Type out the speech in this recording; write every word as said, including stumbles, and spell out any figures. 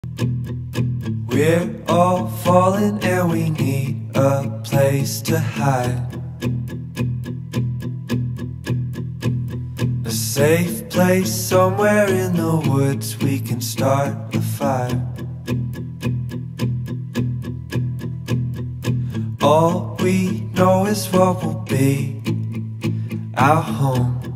We're all falling and we need a place to hide, a safe place somewhere in the woods we can start a fire. All we know is what will be our home.